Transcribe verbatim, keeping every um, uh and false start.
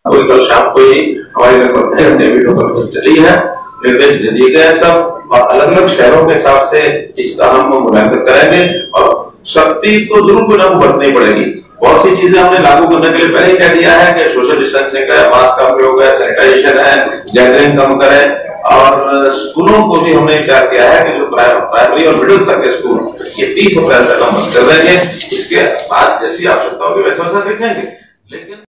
अभी कल शाम को ही हमारी लगभग ढाई घंटे वीडियो कॉन्फ्रेंस चली है, निर्देश दे दिए गए सब, और अलग अलग शहरों के हिसाब से इसका हम मूल्यांकन करेंगे और सख्ती तो जरूर कोई ना बरतनी पड़ेगी। बहुत सी चीजें हमने लागू करने के लिए पहले ही कह दिया है कि सोशल डिस्टेंसिंग है, मास्क का प्रयोग है, सैनिटाइजेशन है, गैदरिंग कम करें, और स्कूलों को भी हमने विचार किया है कि जो प्राइमरी और मिडिल तक के स्कूल ये तीस अप्रैल तक हम बंद कर देंगे। इसके बाद जैसी आवश्यकता होगी वैसा वैसा देखेंगे, लेकिन